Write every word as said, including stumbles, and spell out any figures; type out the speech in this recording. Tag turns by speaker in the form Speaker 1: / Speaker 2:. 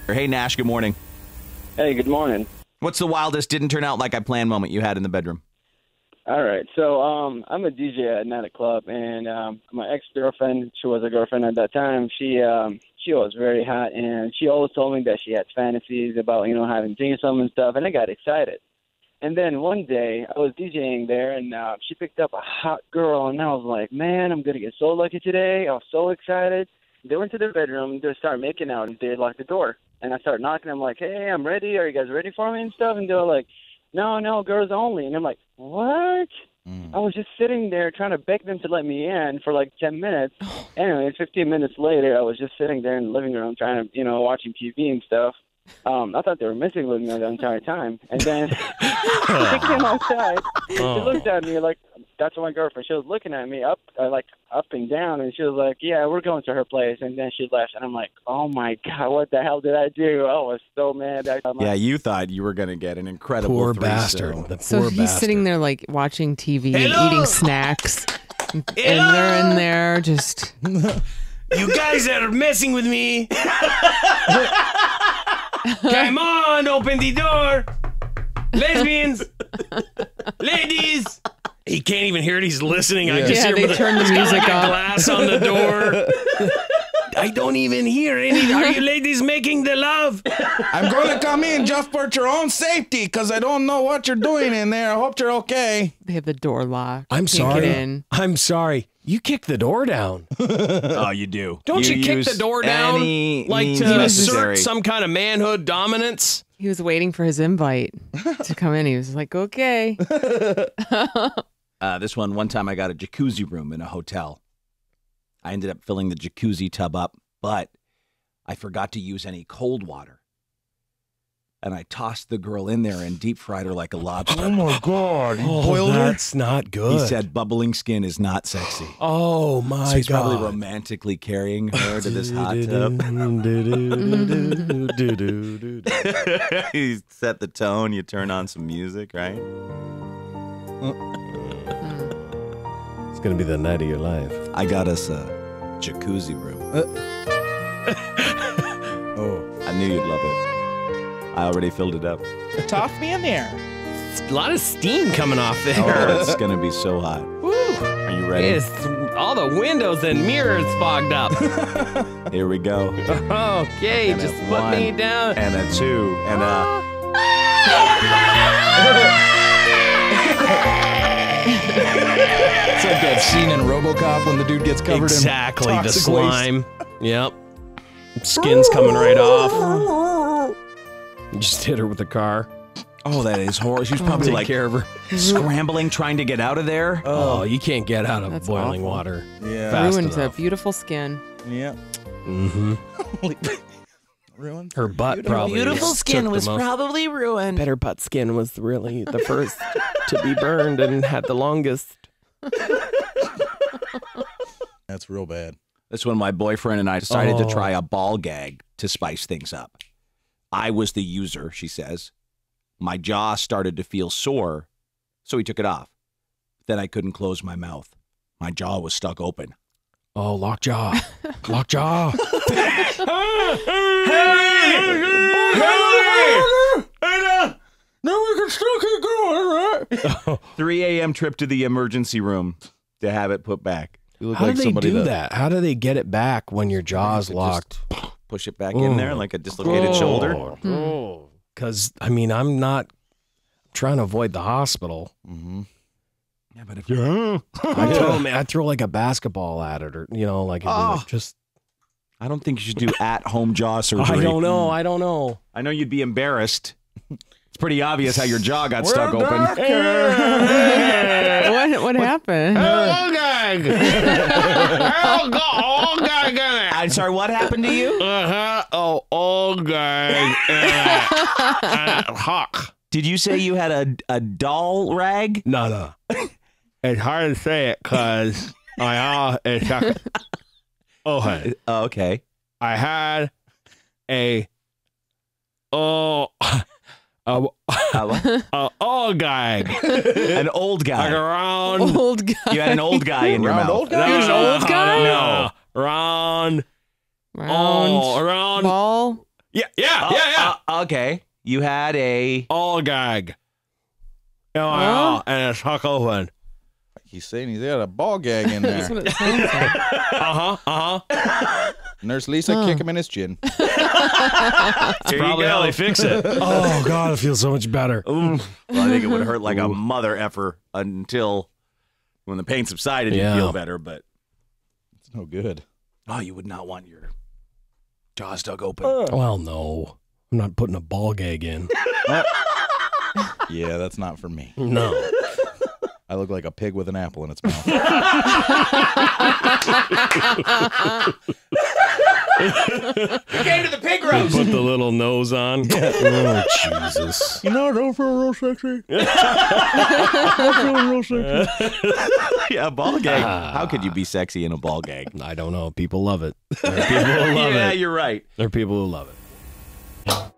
Speaker 1: Hey, Nash, good morning.
Speaker 2: Hey, good morning.
Speaker 1: What's the wildest didn't turn out like I planned moment you had in the bedroom?
Speaker 2: All right, so um, I'm a D J at a nightclub, and um, my ex-girlfriend, she was a girlfriend at that time, she um, she was very hot, and she always told me that she had fantasies about, you know, having threesome and stuff, and I got excited. And then one day, I was DJing there, and uh, she picked up a hot girl, and I was like, man, I'm going to get so lucky today. I was so excited. They went to their bedroom, they started making out, and they locked the door. And I started knocking, I'm like, hey, I'm ready. Are you guys ready for me and stuff? And they were like, no, no, girls only. And I'm like, what? Mm. I was just sitting there trying to beg them to let me in for like ten minutes. Anyway, fifteen minutes later, I was just sitting there in the living room trying to, you know, watching T V and stuff. Um, I thought they were messing with me the entire time. And then they came outside. Oh. She looked at me like, that's my girlfriend. She was looking at me up, uh, like up and down, and she was like, yeah, we're going to her place. And then she left, and I'm like, oh, my God, what the hell did I do? I was so mad. I,
Speaker 1: yeah, you thought you were going to get an incredible
Speaker 3: poor
Speaker 1: threesome.
Speaker 3: bastard. The
Speaker 4: so
Speaker 3: poor
Speaker 4: he's
Speaker 3: bastard.
Speaker 4: sitting there like watching T V
Speaker 3: Hello?
Speaker 4: and eating snacks. And
Speaker 3: Hello?
Speaker 4: they're in there just...
Speaker 3: You guys are messing with me. Come on, open the door. Lesbians. Ladies. He can't even hear it. He's listening. I just
Speaker 4: yeah,
Speaker 3: hear
Speaker 4: they
Speaker 3: the,
Speaker 4: turned the music
Speaker 3: like
Speaker 4: off.
Speaker 3: a glass on the door. I don't even hear any. Are you ladies making the love?
Speaker 5: I'm going to come in just for your own safety because I don't know what you're doing in there. I hope you're okay.
Speaker 4: They have the door locked.
Speaker 3: I'm
Speaker 4: Can't
Speaker 3: sorry.
Speaker 4: Get in.
Speaker 3: I'm sorry. You kick the door down.
Speaker 1: Oh, you do.
Speaker 3: Don't you,
Speaker 1: you
Speaker 3: kick the door down
Speaker 1: any
Speaker 3: like
Speaker 1: means
Speaker 3: to
Speaker 1: necessary.
Speaker 3: assert some kind of manhood dominance?
Speaker 4: He was waiting for his invite to come in. He was like, okay.
Speaker 1: uh, this one, one time I got a jacuzzi room in a hotel. I ended up filling the jacuzzi tub up, but I forgot to use any cold water. And I tossed the girl in there and deep fried her like a lobster.
Speaker 5: Oh, my God.
Speaker 3: Oh,
Speaker 5: Boiled her?
Speaker 3: that's not good.
Speaker 1: He said bubbling skin is not sexy.
Speaker 3: Oh, my
Speaker 1: so he's
Speaker 3: God.
Speaker 1: probably romantically carrying her to this hot tub. He set the tone. You turn on some music, right?
Speaker 3: It's going to be the night of your life.
Speaker 1: I got us a jacuzzi room.
Speaker 5: Oh,
Speaker 1: I knew you'd love it. I already filled it up.
Speaker 5: toss me in there.
Speaker 3: A lot of steam coming off there.
Speaker 1: Oh, it's going to be so hot.
Speaker 3: Woo.
Speaker 1: Are you ready?
Speaker 3: It's, all the windows and mirrors fogged up.
Speaker 1: Here we go.
Speaker 3: Okay,
Speaker 1: And
Speaker 3: just
Speaker 1: a
Speaker 3: put
Speaker 1: one,
Speaker 3: me down.
Speaker 1: And a two, and a...
Speaker 5: It's like that scene in RoboCop when the dude gets covered
Speaker 3: exactly,
Speaker 5: in
Speaker 3: the
Speaker 5: toxic
Speaker 3: slime.
Speaker 5: waste.
Speaker 3: Yep. Skin's coming right off. You just hit her with the car.
Speaker 1: Oh, that is horrible. She's probably
Speaker 3: Take
Speaker 1: like
Speaker 3: care of her.
Speaker 1: scrambling, trying to get out of there.
Speaker 3: Oh, you can't get out of
Speaker 4: That's
Speaker 3: boiling
Speaker 4: awful.
Speaker 3: water.
Speaker 5: Yeah.
Speaker 3: Fast
Speaker 4: Ruined
Speaker 3: enough.
Speaker 4: a beautiful skin.
Speaker 5: Yeah.
Speaker 3: Mm-hmm.
Speaker 5: Ruined.
Speaker 3: Her butt probably
Speaker 4: Beautiful
Speaker 3: took
Speaker 4: skin
Speaker 3: the
Speaker 4: was
Speaker 3: most-
Speaker 4: probably ruined.
Speaker 3: Better butt skin was really the first to be burned and had the longest.
Speaker 5: That's real bad.
Speaker 1: That's when my boyfriend and I decided
Speaker 3: Oh.
Speaker 1: to try a ball gag to spice things up. I was the user, she says. My jaw started to feel sore, so he took it off. Then I couldn't close my mouth. My jaw was stuck open.
Speaker 3: Oh, lockjaw. Lockjaw.
Speaker 5: No, we can still keep going, right?
Speaker 1: three a m trip to the emergency room to have it put back.
Speaker 5: You look
Speaker 3: How
Speaker 5: like
Speaker 3: do they
Speaker 5: somebody
Speaker 3: do that? How do they get it back when your jaw's
Speaker 1: Just
Speaker 3: locked?
Speaker 1: Push it back in there like a dislocated shoulder.
Speaker 3: Oh, because I mean, I'm not trying to avoid the hospital.
Speaker 5: Mm-hmm.
Speaker 1: Yeah, but if you're...
Speaker 3: I throw, man, I throw like a basketball at it, or you know, like, it'd be
Speaker 1: Oh.
Speaker 3: like just.
Speaker 1: I don't think you should do at-home jaw surgery.
Speaker 3: I don't know. I don't know.
Speaker 1: I know you'd be embarrassed. It's pretty obvious how your jaw got stuck open.
Speaker 4: what what happened?
Speaker 3: Oh, gag! Oh, go, oh, gag!
Speaker 1: I'm sorry, what happened to you?
Speaker 3: Uh-huh. Oh, oh, gag! Uh, hawk.
Speaker 1: Did you say you had a, a doll rag?
Speaker 3: No, no. It's hard to say it because I uh, it's like, oh, hey.
Speaker 1: Oh, okay.
Speaker 3: I had a oh a,
Speaker 1: Uh, what?
Speaker 3: a old guy,
Speaker 1: An old
Speaker 3: like
Speaker 1: guy.
Speaker 3: a round.
Speaker 4: Old guy.
Speaker 1: You had an old guy in your
Speaker 5: Round
Speaker 1: mouth.
Speaker 5: old guy?
Speaker 4: He was an old guy?
Speaker 3: No, round.
Speaker 4: Round
Speaker 3: Oh, round.
Speaker 4: ball.
Speaker 3: Yeah, yeah, yeah, yeah.
Speaker 1: Uh, okay. You had a.
Speaker 3: All gag. L I L, and it's Huck Owen.
Speaker 5: He's saying he's got a ball gag in
Speaker 4: That's
Speaker 5: there.
Speaker 4: what it sounds like.
Speaker 3: Uh huh. Uh huh.
Speaker 5: Nurse Lisa,
Speaker 4: Huh.
Speaker 5: kick him in his chin.
Speaker 3: That's
Speaker 1: Here you
Speaker 3: probably
Speaker 1: go.
Speaker 3: how they fix it. Oh God, it feels so much better.
Speaker 1: Ooh. Well, I think it would hurt like a mother effer until when the pain subsided,
Speaker 3: Yeah.
Speaker 1: you'd feel better. But
Speaker 5: It's no good.
Speaker 1: oh, you would not want your jaws dug open.
Speaker 3: Well, no, I'm not putting a ball gag in.
Speaker 5: Yeah, that's not for me.
Speaker 3: No.
Speaker 5: I look like a pig with an apple in its mouth.
Speaker 1: We came to the pig roast.
Speaker 3: Put the little nose on. Oh Jesus.
Speaker 5: You know, I don't feel real sexy.
Speaker 1: Yeah, ball gag. How could you be sexy in a ball gag?
Speaker 3: I don't know. People love it. There are people who love
Speaker 1: yeah,
Speaker 3: it.
Speaker 1: you're right.
Speaker 3: There are people who love it.